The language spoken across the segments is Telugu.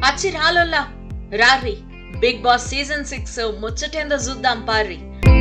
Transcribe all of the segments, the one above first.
అచ్చి రాలోల్లా రార్రి బిగ్ బాస్ సీజన్ 6 ముచ్చటేందో చూద్దాం పార్రి.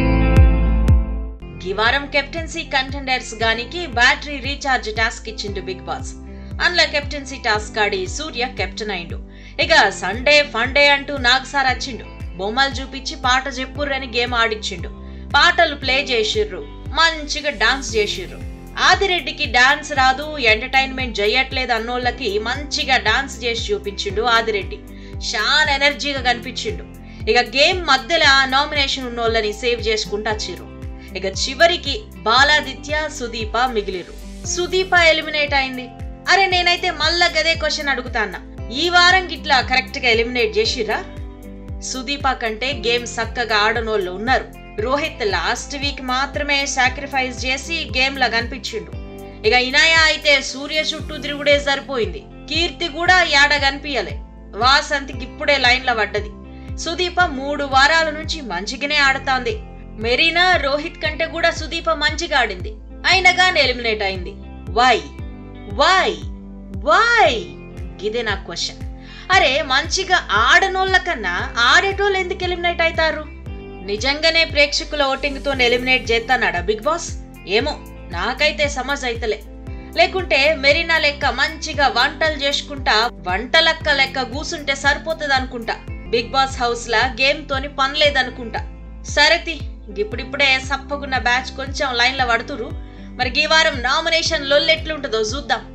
ఈ వారం కెప్టెన్సీ కంటెండర్స్ గానికి బ్యాటరీ రీఛార్జ్ టాస్క్ ఇచ్చిండు బిగ్ బాస్. అందులో కెప్టెన్సీ టాస్క్ ఆడి సూర్య కెప్టెన్ అయిండు. ఇక సండే ఫండే అంటూ నాగసార్ వచ్చిండు. బొమ్మలు చూపించి పాట చెప్పుర్రని గేమ్ ఆడిచ్చిండు. పాటలు ప్లే చేసిర్రు, మంచిగా డాన్స్ చేసిర్రు. ఆదిరెడ్డికి డాన్స్ రాదు, ఎంటర్టైన్మెంట్ చేయట్లేదు అన్నోళ్ళకి మంచిగా డాన్స్ చేసి చూపించిండు ఆదిరెడ్డి. చాలా ఎనర్జీగా కనిపించిండు. ఇక గేమ్ మధ్యలో నామినేషన్ ఉన్నోళ్ళని సేవ్ చేసుకుంటూ వచ్చిర్రు. ఇక చివరికి బాలాదిత్య సుదీప మిగిలిరు. సుదీప ఎలిమినేట్ అయింది. అరే నేనైతే మళ్ళా గదే క్వశ్చన్ అడుగుతాన్నా, ఈ వారం గిట్లా కరెక్ట్ గా ఎలిమినేట్ చేసిర్రా? సుదీప కంటే గేమ్ చక్కగా ఆడనోళ్ళు ఉన్నారు. రోహిత్ లాస్ట్ వీక్ మాత్రమే సాక్రిఫైస్ చేసి గేమ్ లా కనిపించిండు. ఇక ఇనాయ అయితే సూర్య చుట్టూ తిరుగుడే సరిపోయింది. కీర్తి కూడా యాడ కనిపించలే. వాసంతికి ఇప్పుడే లైన్ లో పడ్డది. సుదీప 3 వారాల నుంచి మంచిగానే ఆడుతాంది. మెరీనా రోహిత్ కంటే కూడా సుదీప మంచిగా ఆడింది, అయినగానే ఎలిమినేట్ అయింది. వై వై వై ఇదే నా క్వశ్చన్. అరే మంచిగా ఆడనోళ్ళ కన్నా ఆడేటోళ్ళు ఎందుకు ఎలిమినేట్ అవుతారు? నిజంగానే ప్రేక్షకుల ఓటింగ్ తో ఎలిమినేట్ చేస్తానాడా బిగ్ బాస్? ఏమో నాకైతే సమజ్ అయితలే. లేకుంటే మెరీనా లెక్క మంచిగా వంటలు చేసుకుంటా వంటలక్క లెక్క కూసుంటే సరిపోతుంది అనుకుంటా. బిగ్ బాస్ హౌస్ లా గేమ్ తోని పనిలేదనుకుంటా. సరేతి ఇప్పుడిప్పుడే సప్పగున్న బ్యాచ్ కొంచెం లైన్ లో పడుతురు. మరి ఈ వారం నామినేషన్ లొల్లెట్లుంటుందో చూద్దాం.